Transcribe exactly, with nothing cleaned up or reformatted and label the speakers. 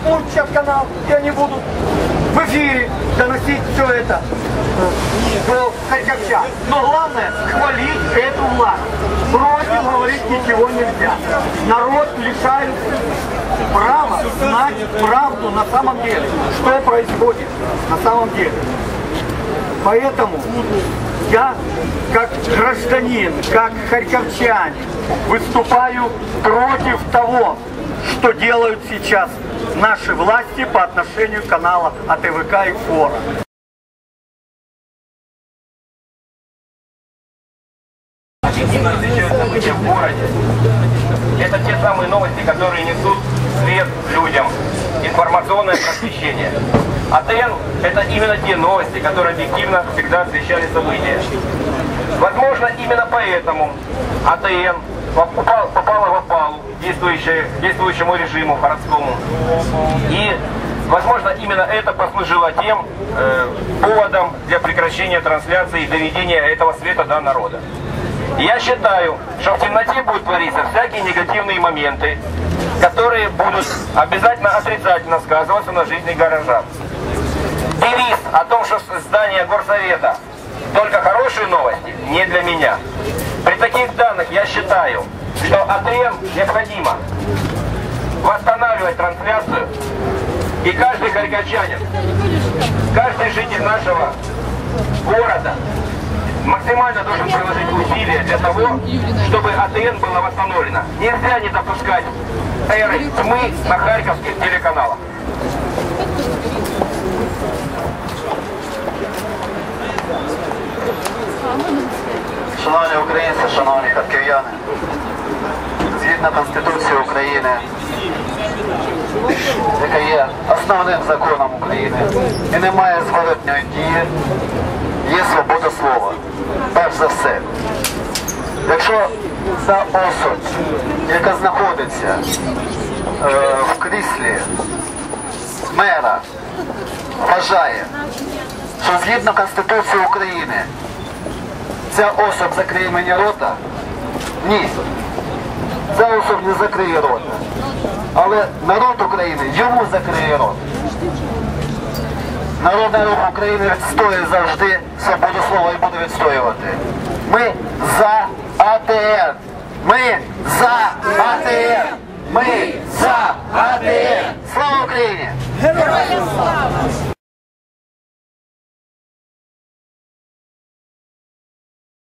Speaker 1: будет сейчас канал, и они будут в эфире доносить все это до харьковчан. Но главное хвалить эту власть. Против говорить ничего нельзя. Народ лишают права знать правду на самом деле, что происходит на самом деле. Поэтому я, как гражданин, как харьковчанин, выступаю против того, что делают сейчас наши власти по отношению к каналу А Тэ Вэ Ка и Фора.
Speaker 2: События в городе. Это те самые новости, которые несут свет людям, информационное просвещение. А Тэ Эн – это именно те новости, которые объективно всегда освещали события. Возможно, именно поэтому А Тэ Эн попала, попала в опалу действующему режиму городскому. И, возможно, именно это послужило тем э, поводом для прекращения трансляции и доведения этого света до народа. Я считаю, что в темноте будут твориться всякие негативные моменты, которые будут обязательно отрицательно сказываться на жизни горожан. Девиз о том, что здание горсовета только хорошие новости, не для меня. При таких данных я считаю, что А Тэ Эн необходимо восстанавливать трансляцию, и каждый харьковчанин, каждый житель нашего города максимально должен приложить усилия для того, чтобы А Тэ Эн было восстановлено. Нельзя не допускать эры тьмы на харьковских телеканалах.
Speaker 3: Шановні українці, шановні харків'яни, згідно Конституції України, яка є основним законом України і не має зворотньої дії, є свобода слова. Перш за все. Якщо та особа, яка знаходиться е, в кріслі мера, вважає, що згідно Конституції України ця особа закриє мені рота, ні, ця особа не закриє рота, але народ України йому закриє рот. Народний рух України відстоює завжди свободу слова і буде відстоювати. Ми за А Тэ Ен! Ми за А Тэ Ен! Ми за А Тэ Ен! Слава Україні!
Speaker 4: Героям слава!